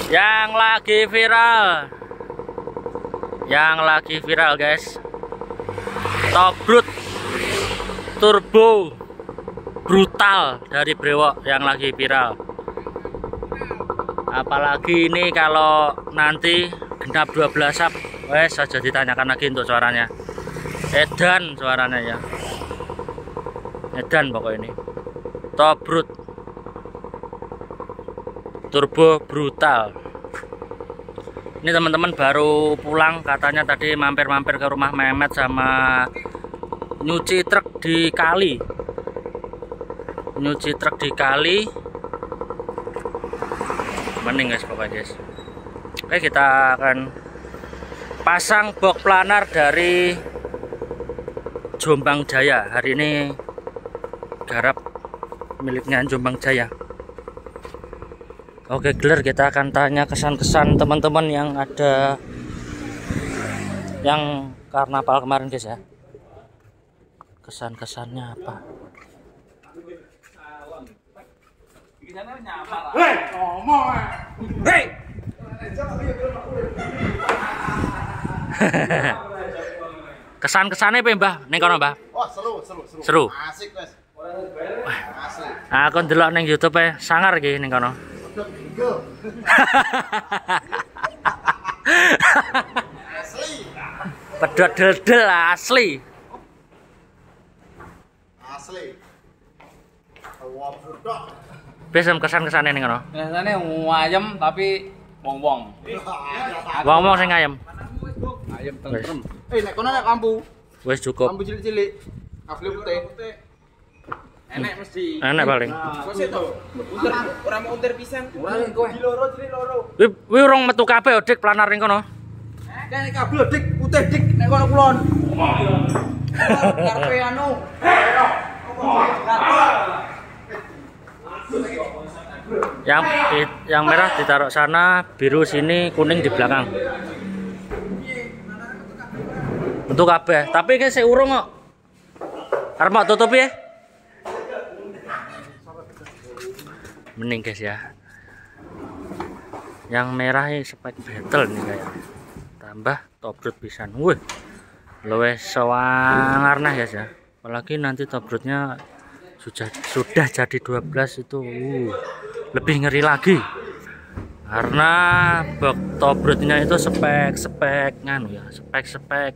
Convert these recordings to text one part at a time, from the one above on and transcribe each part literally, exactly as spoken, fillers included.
Yang lagi viral, yang lagi viral guys, Tobrut turbo brutal dari Brewok yang lagi viral. Apalagi ini kalau nanti genap dua belas ap, wes saja ditanyakan lagi untuk suaranya. Edan suaranya ya, edan pokok ini. Tobrut turbo brutal. Ini teman-teman baru pulang, katanya tadi mampir-mampir ke rumah Mehmet sama nyuci truk di kali. Nyuci truk di kali. Mending guys pokoknya guys. Oke, kita akan pasang box planar dari Jombang Jaya. Hari ini garap miliknya Jombang Jaya. Oke, gelar kita akan tanya kesan-kesan teman-teman yang ada yang karnaval kemarin guys ya. Kesan-kesannya apa? Hei, ngomong. Hei. Kesan-kesannya apa Mbah? Ning kono Mbah? Wah, seru, seru, seru. Seru. Asik, Mas. Asik. Aku ndelok ning YouTube e sangar iki ning kono. Asli. Pedot dedel asli. Asli. Wah, budok. Biasa kesan-kesane ning kono. Biasanya ayam tapi wong-wong. Wong-wong sing ayam. Ayam tentrem. Eh, nek kono nek lampu. Wis cukup. Lampu cilik-cilik. Kabel putih. Enek mesti. Enak paling. Kok sih to? Unter ora mau unter pisan. Ora kowe. Di loro cilik loro. Wi wi urung metu kabeh Dik planar ning kono. Nek kabel Dik putih Dik nek kono kulon. Karepe anu. Yang yang merah ditaruh sana, biru sini, kuning di belakang. Untuk kabeh, tapi kayak urung kok. Arep mau tutup ya? Mending guys ya. Yang merah ini spek battle nih kayak. Tambah Tobrut pisan. Wih. Luwih sewangar nah guys ya. Apalagi nanti Tobrutnya sudah sudah jadi dua belas itu uh, lebih ngeri lagi. Karena box Tobrutnya itu spek-spek nganu ya, spek-spek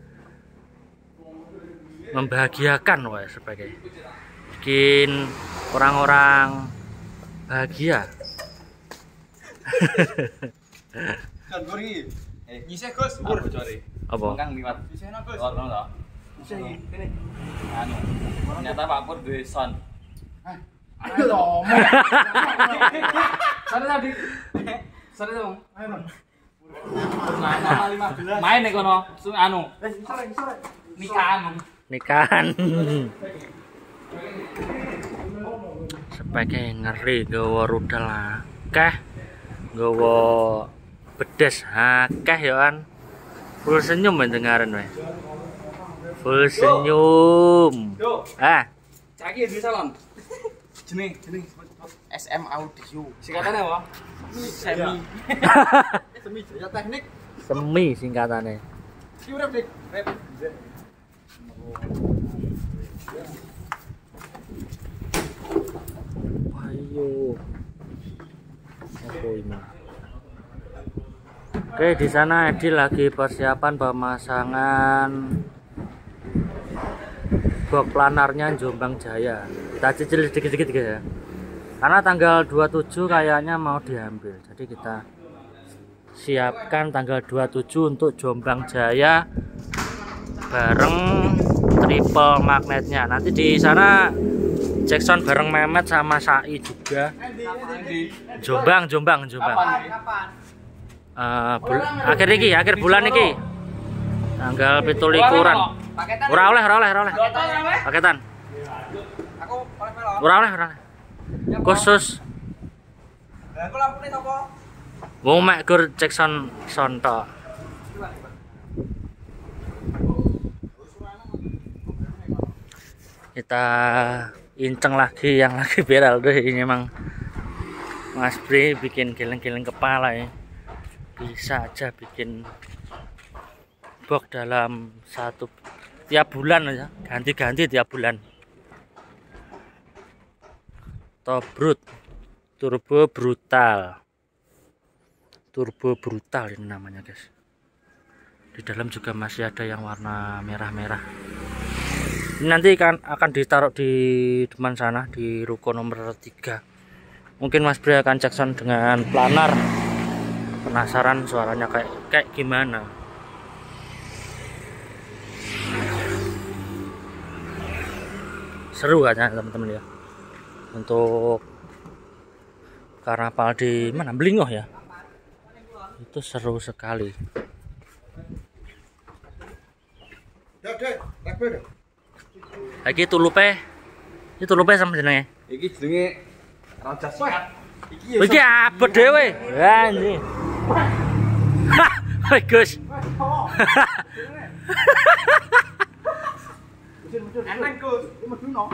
membahagiakan wah sebagai bikin orang-orang bahagia. Kan gori. Eh, nyisih Gus, bur bocore. Apa? Kang liwat. Nyisihna Gus. Oh, ngono to. Nyisih kene. Anu. Ternyata Pak Pur duwe son. Hah. Ayo ngomong. Sana tadi. Sana dong. Ayo dong. Main nek kono, anu. Eh, sore, sore. Nikahan. Nikahan. Sebagai ngeri gawa rudal akeh, gawa bedes akeh ya kan. Full senyum mendengaran wae. Full senyum. Ah, Caki di salon. Jeneng, jeneng S M Audio. Singkatannya apa? Semi. Semi Jaya Teknik. semi singkatannya. Ki urip dik. Rep. Ayo. Apa ini? Oke, di sana Edi lagi persiapan pemasangan box planarnya Jombang Jaya. Kita cicil sedikit-sedikit ya. Karena tanggal dua puluh tujuh kayaknya mau diambil. Jadi kita siapkan tanggal dua puluh tujuh untuk Jombang Jaya bareng triple magnetnya. Nanti di sana Jackson bareng Mehmet sama Sai juga. Jombang, Jombang, Jombang. Uh, akhir iki, akhir bulan iki. Tanggal pitu likuran. Ora oleh, ora oleh, ora oleh. Paketan. Aku oleh melon. Ora oleh, ora oleh. Khusus. Lah aku lampune sapa? Wong mek gur Jackson sontok. Kita inceng lagi yang lagi viral deh ini memang Mas Bre bikin geleng-geleng kepala ya. Bisa aja bikin box dalam satu tiap bulan aja, ganti-ganti tiap bulan. Tobrut turbo brutal, turbo brutal ini namanya guys. Di dalam juga masih ada yang warna merah-merah. Ini nanti kan akan ditaruh di depan sana di ruko nomor tiga. Mungkin Mas Bre akan cek sound dengan planar. Penasaran suaranya kayak kayak gimana. Seru kan teman-teman ya. Untuk karnaval di mana Blingoh ya. Itu seru sekali. Lagi tulupe. Iki tulupe sama jenenge. Iki jenenge Raja Sekat. Iki Iki apa dhewe? Ha ini. Hoi Gus. Eneng Gus, iki meduno.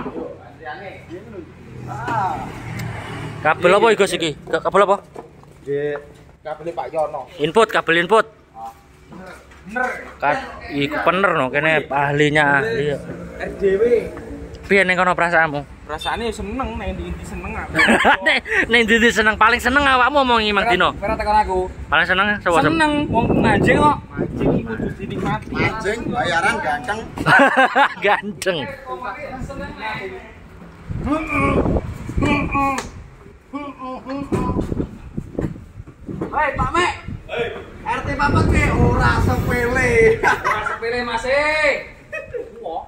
Kabel apa Gus iki? Kabel apa? Nggih, kabel Pak Yono. Input, kabel input. Bener. Kan iku bener no kene ahlinya ahli. R D W. Piye ning kono perasaanmu? Perasaane seneng nek inti seneng aku. Nek nek ndi seneng paling seneng awakmu omongi Mang Dino. Ora tekan aku. Paling seneng sapa? Seneng wong ngaji kok. Ngaji iki kudu dinikmati. Anjing bayaran ganteng. Ganteng. Hei Pak Mek. Hei. R T papat ki ora sepele. Ora sepele Mas e. Wah.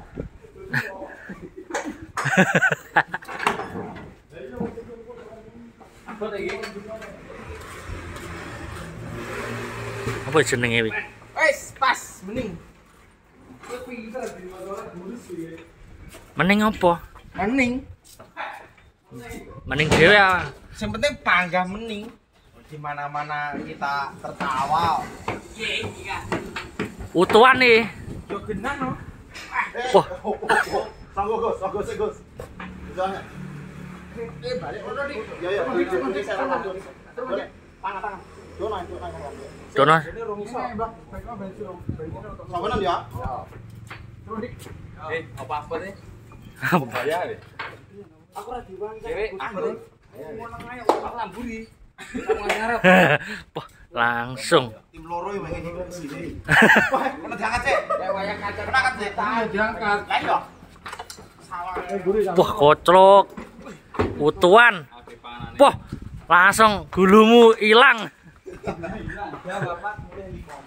Apa iki? Apa jenenge iki? Wes, pas, mending. Mending apa? Mending. Mending dhewe ah. Yang penting panggah mending. Di mana-mana kita tertawa. Utuhan nih. Yo genah no. Wah. Sanggo Gus, sanggo sih Gus. Jangan. Eh balik ono dik. Ya ya, ini saya ramah. Tangan tangan. Dono itu tangan. Dono. Ini rong iso. Sampenan ya? Terus dik. Eh, apa-apa nih? Apa? Bayar deh. Aku ra diwangi. Dewe, aku nih. Ngomong ayo, aku lamburi. Kamu ngarep. Wah, langsung. Tim loro yang pengen ikut sini. Wah, kena diangkat sih. Kayak wayang kaca. Kena angkat sih. Diangkat. Lain dong. Wah, koclok. Utuhan. Wah, langsung gulumu hilang. Ya, Bapak mulai liko.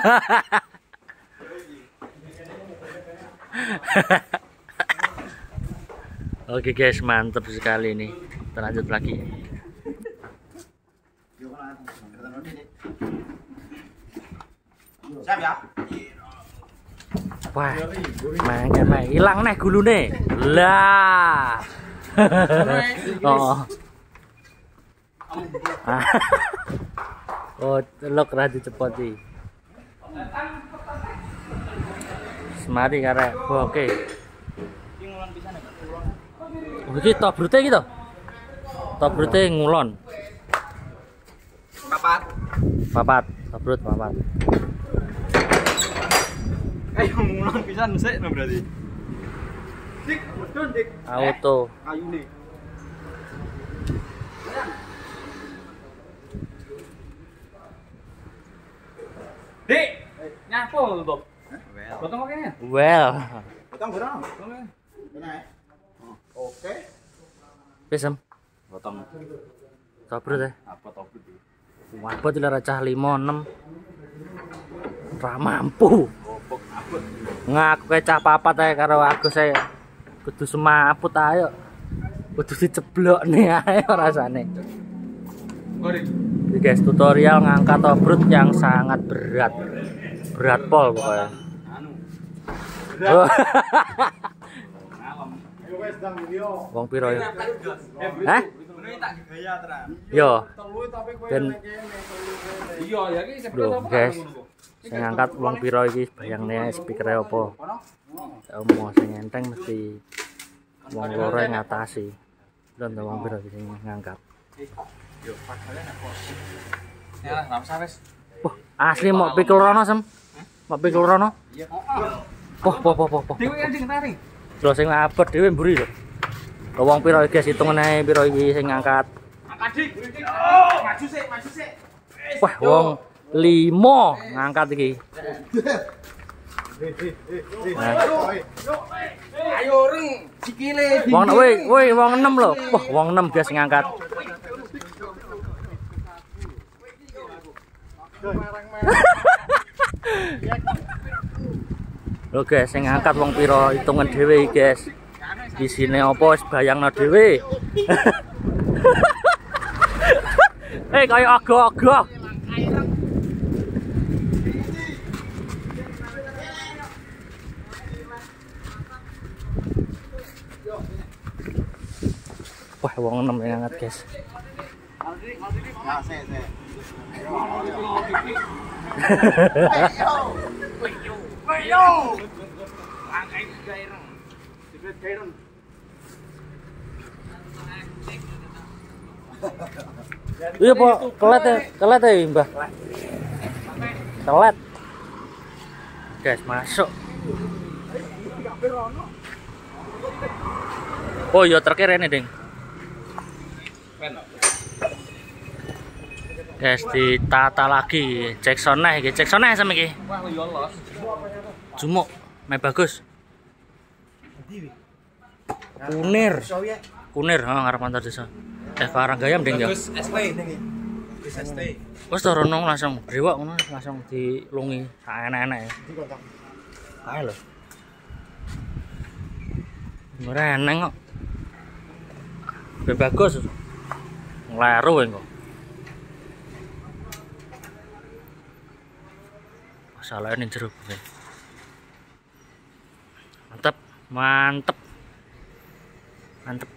Oke guys, mantap sekali nih. Kita lanjut lagi. Siap ya? Wah, main main hilang nih gulune. Lah. Oh. Oh, telok ra dicepoti. Semari karek. Oke. Oh, iki tobrute iki to? Tobrute ngulon. Papat. Papat, tobrut papat. Kayak ngulon pisan sik no berarti. Dik, medun dik. Auto. Kayu nih. Dik, nyapo lho, Bob? Well. Potong kene. Well. Potong berapa? Benar ya? Oke. Pesem. Potong. Tobrut ya. Apa tobrut iki? Wah, buat lara cah lima enam. Ra mampu. Gobok abot. Ngaku kayak cah papat ae karo aku saya. Kudu semaput ayo. Kudu diceblok nih ayo rasane. Goreng. Jadi guys, tutorial ngangkat tobrut yang sangat berat. Berat pol pokoknya. Anu. Oh. Ngalem. Ayo wes dang video. Wong piro ya? Hah? Hah? Ini tak gaya tenan. Yo. Telu tapi kowe Dan Iya, ya iki bro, guys. Saya ngangkat wong piro iki bayangne speaker opo. Omong sing enteng mesti wong loro ngatasi. Dan wong piro iki sing ngangkat. Ya, enggak usah wes. Wah, asli mau pikul rono sem. Mau pikul rono. Iya. Poh, poh, poh, poh, poh. Dewe yang ngentari. Lho sing abot dhewe mburi lho. Lho wong pira iki guys, hitungan ae pira iki sing ngangkat. Angkat dik. Oh, maju sik, maju sik. Wah, wong limo ngangkat iki. Ayo reng, sikile. Wong woi, woi wong enam lho. Wah, wong enam guys ngangkat. Lho guys, sing ngangkat wong pira hitungan dhewe iki guys. Isine apa wis bayangno dhewe. Eh kaya aga-aga. Wah, wong enam yang ngangkat guys. Nah, sik, sik. Iya po, kelet ya, kelet ya Mbah. Kelet. Guys, masuk. Oh iya terkira ini ding. Guys, ditata lagi. Cek soneh iki, cek soneh sama iki. Wah, yo los. Jumuk, me bagus. Kunir. Kunir, ha ngarep antar desa. Eh Karanggayam ding ya. Bagus S T ning iki. Bagus S T. Wes torono langsung brewok ngono langsung dilungi sak enak-enak ya. Ae lho. Ora eneng kok. Be bagus. Ngleru kok. Salah ning jero. Mantep, mantep. Mantep.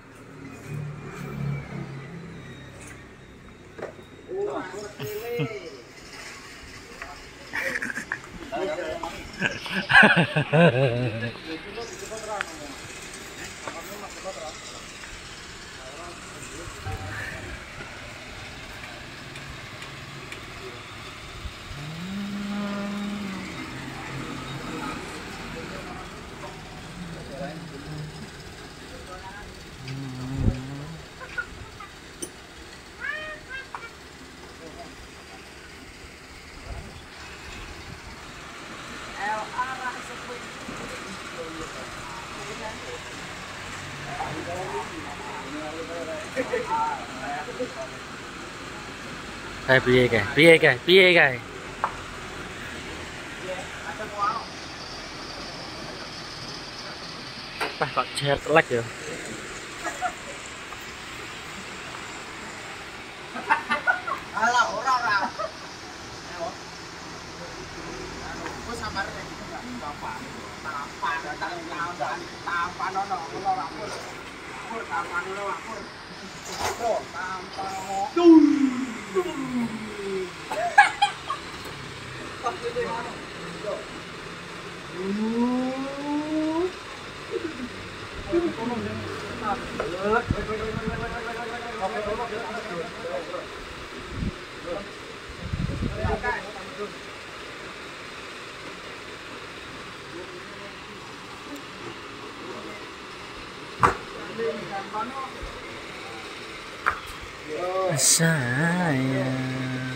Hai piye kae? Piye kae? Piye kae? Wah, kok jet lag ya. Alah, ora ora. Wes sabar nek iki enggak apa-apa. Tampan, datang tampan, tampan ono ono lapor. Lapor tampan ono lapor. Bro, tampan ono. Sayang.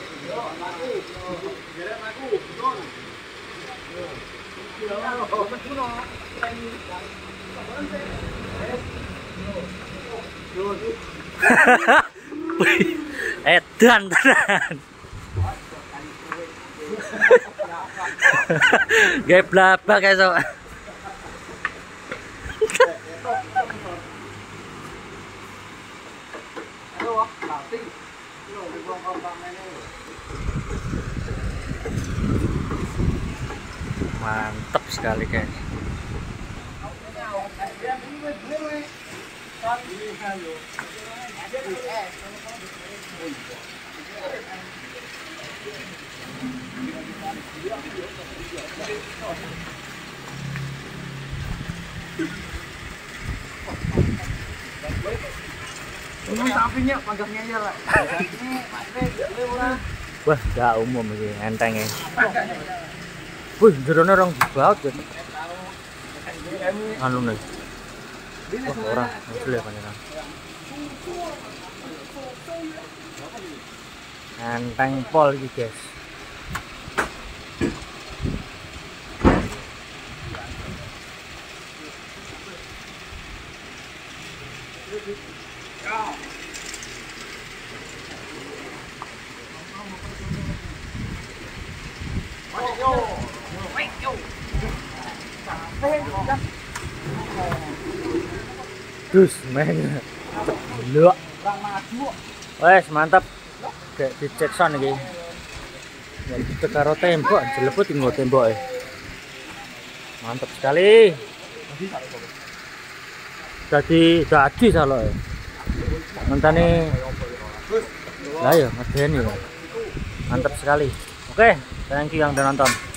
Edan tenan. Gawe blabak esok. Mantap sekali guys. Ini sapinya panggangnya ya lah. Wah, gak umum iki entenge. Wih, jerone orang dibaut ya. Anu nih. Wah, ora, asli ya panjenengan. Enteng pol iki, guys. Dus, men. Lho. Wes, mantap. Kayak dicek son iki. Ya kita karo tembok, jeleput nggo temboke. Mantap sekali. Dadi dadi saloke. Mentane lah ya ngedeni ya. Mantap sekali. Oke, thank you yang udah nonton.